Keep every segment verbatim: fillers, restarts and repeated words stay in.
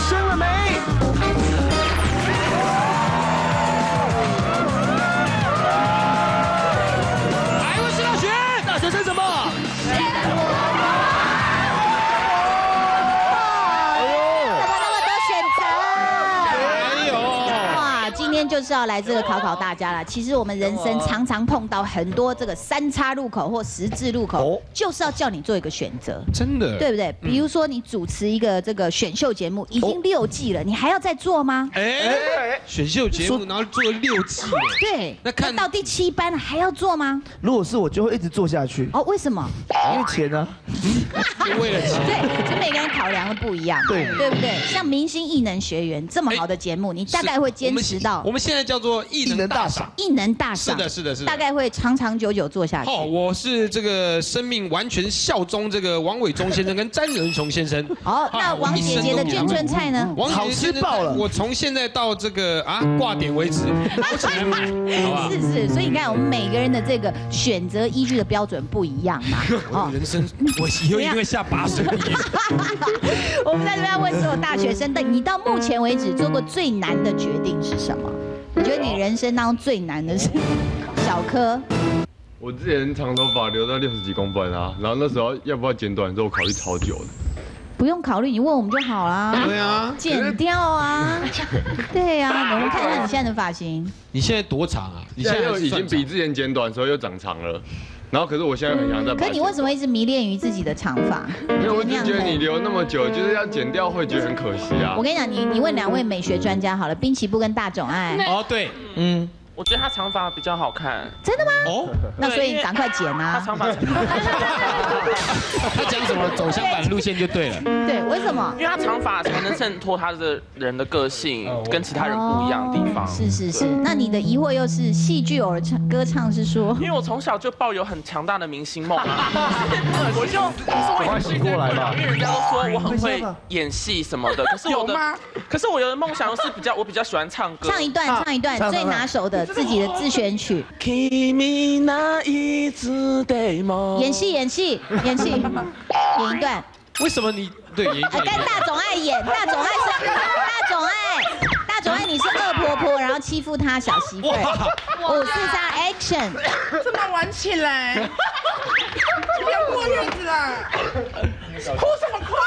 生了没？ 来，我是大学， 大学生什么？ 就是要来这个考考大家了。其实我们人生常常碰到很多这个三叉路口或十字路口，就是要叫你做一个选择， 真的， 对不对？比如说你主持一个这个选秀节目，已经六季了，你还要再做吗？ 哎，选秀节目然后做了六季了， 对， 那看到第七班了还要做吗？ 如果是我，就会一直做下去。 哦，为什么？ 因为钱啊， 为了钱。 对，就每个人考量的不一样， 对， 对不对？像明星艺能学员这么好的节目，你大概会坚持到。 我们现在叫做艺能大赏， 艺能大赏， 是的，是的，是的， 大概会长长久久做下去。 哦，我是这个生命完全效忠这个王伟忠先生跟詹仁雄先生。 哦，那王姐姐的眷村菜呢？ 好吃爆了！ 我从现在到这个啊挂点为止，我只能买，好吧？ 是是，所以你看我们每个人的这个选择依据的标准不一样嘛。 哦，人生我以后一定会下拔舌地狱。 我们在这边问所有大学生，但你到目前为止做过最难的决定是什么？你觉得你人生当中最难的是？小柯， 我之前长头发留到六十几公分啊，然后那时候要不要剪短，之后我考虑超久的。 不用考虑，你问我们就好啦。 对啊， 剪掉啊。对呀，我们看看你现在的发型。 你现在多长啊？你现在又已经比之前剪短的时候又长长了。然后可是我现在很想再。 可你为什么一直迷恋于自己的长发？ 因为我就觉得你留那么久，就是要剪掉，会觉得很可惜啊。 我跟你讲，你你问两位美学专家好了，滨崎步跟大冢爱。 哦，对，嗯。 我觉得他长发比较好看。 真的吗？ 哦， 那所以你赶快剪啊！ 他长发。 他讲什么走相反路线就对了。 对，为什么？ 因为他长发才能衬托他的人的个性，跟其他人不一样的地方。 是是是。那你的疑惑又是戏剧偶唱歌唱是说？ 因为我从小就抱有很强大的明星梦啊，我就我快醒过来吧！ 因为人家都说我很会演戏什么的，可是我的，可是我的梦想是比较，我比较喜欢唱歌。 唱一段，唱一段最拿手的。自己的自选曲。演戏演戏演戏，演一段。 为什么你对演一段？ 跟大总爱演，大总爱是大总爱，大总爱你是恶婆婆，然后欺负他小媳妇。五四三 action， 怎么玩起来？要过日子了，哭什么哭？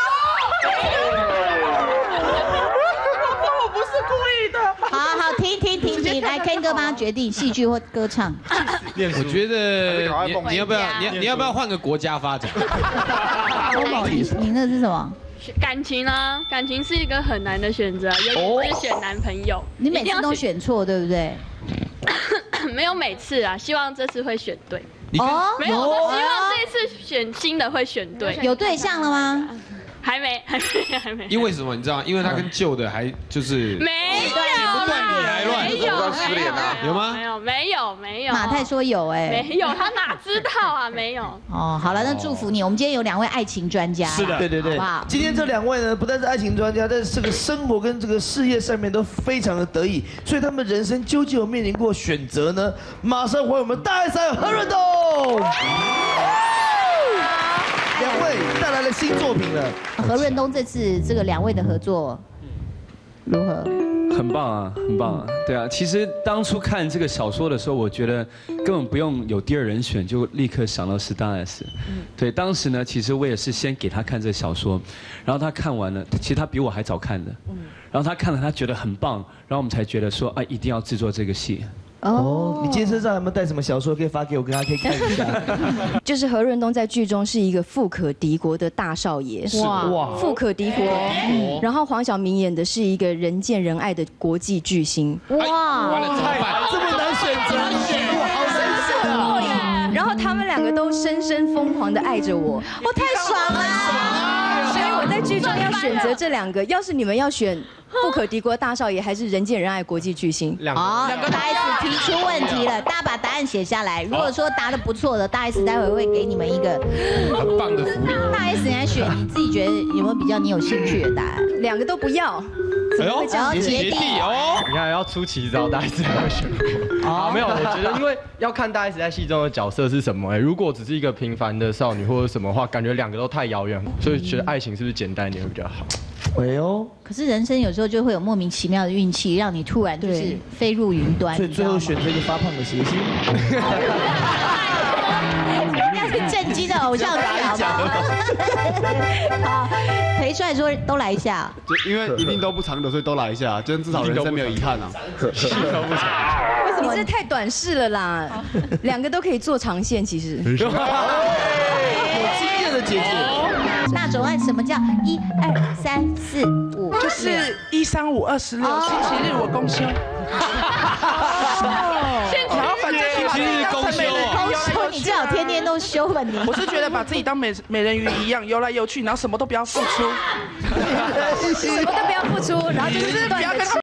我不是故意的。 好好停停停停，来 Ken 哥帮他决定戏剧或歌唱。 我觉得你你要不要你你要不要换个国家发展？ 不好意思，你那是什么？ 感情啊，感情是一个很难的选择，尤其是选男朋友。 你每次都选错，对不对？ 没有每次啊，希望这次会选对。 哦， 没有，我希望这一次选新的会选对。 有对象了吗？ 还没，还没，还没。 因为什么？你知道？因为他跟旧的还就是没有， 不断你来乱， 没有， 失联啊？ 有吗？ 没有，没有，没有。 马太说有，哎， 没有，他哪知道啊？没有。 哦，好了，那祝福你。我们今天有两位爱情专家， 是的，对对对。今天这两位呢，不但是爱情专家，在这个生活跟这个事业上面都非常的得意，所以他们人生究竟有面临过选择呢？马上欢迎我们大 S 何润东。两位带来了新作品了。 何润东这次这个两位的合作如何？ 很棒啊，很棒啊，对啊。其实当初看这个小说的时候，我觉得根本不用有第二人选，就立刻想到是大 S。对，当时呢，其实我也是先给他看这个小说，然后他看完了，其实他比我还早看的。然后他看了，他觉得很棒，然后我们才觉得说，哎，一定要制作这个戏。 哦，你今天身上有没有带什么小说可以发给我，跟他可以看一下？ 就是何润东在剧中是一个富可敌国的大少爷， 哇哇， 富可敌国。然后黄晓明演的是一个人见人爱的国际巨星。 哇， 完了怎么办？ 这么难选择，哇，好难选啊！然后他们两个都深深疯狂的爱着我， 我太爽了！ 所以我在剧中要选择这两个，要是你们要选。富可敌国大少爷还是人见人爱国际巨星？ 好，大 S 提出问题了，大家把答案写下来。如果说答得不错的，大 S 待会会给你们一个很棒的福利。 大 S 你来选，你自己觉得有没有比较你有兴趣的答案？ 两个都不要。 哎呦， 杰弟哦！ 你看要出奇招，大 S 才会选过。啊，没有，我觉得因为要看大 S 在戏中的角色是什么。哎，如果只是一个平凡的少女或者什么话，感觉两个都太遥远，所以觉得爱情是不是简单一点会比较好？ 哎呦， 可是人生有时候就会有莫名其妙的运气，让你突然就是飞入云端。 所以最后选择一个发胖的谐星。 人家是正经的偶像剧，好不好？好，裴帅说都来一下。 就因为一定都不长久，所以都来一下，就至少人生没有遗憾啊。 为什么？你这太短视了啦，两个都可以做长线，其实。 有经验的姐姐。 那总按什么叫一二三四五？ 就是一三五二十六，星期日我公休。然后反正星期日公休公休，你最好天天都休吧你。 我是觉得把自己当美美人鱼一样游来游去，然后什么都不要付出， 什么都不要付出，然后就是不要跟他们